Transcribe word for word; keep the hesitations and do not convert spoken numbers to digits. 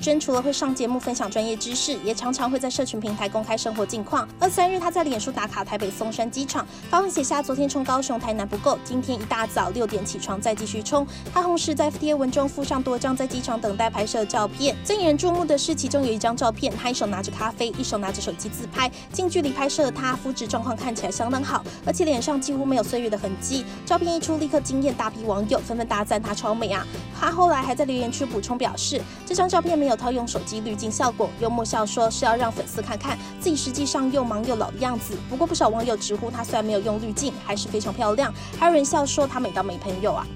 珍除了会上节目分享专业知识，也常常会在社群平台公开生活近况。二三日，他在脸书打卡台北松山机场，发文写下昨天冲高雄、台南不够，今天一大早六点起床再继续冲。他同时在贴文中附上多张在机场等待拍摄的照片。最引人注目的是，其中有一张照片，他一手拿着咖啡，一手拿着手机自拍，近距离拍摄的他肤质状况看起来相当好，而且脸上几乎没有岁月的痕迹。照片一出，立刻惊艳大批网友，纷纷大赞他超美啊！他后来还在留言区补充表示，这张照片没有套用手机滤镜效果，幽默笑说是要让粉丝看看自己实际上又忙又老的样子。不过不少网友直呼他虽然没有用滤镜，还是非常漂亮，还有人笑说他美到没朋友啊。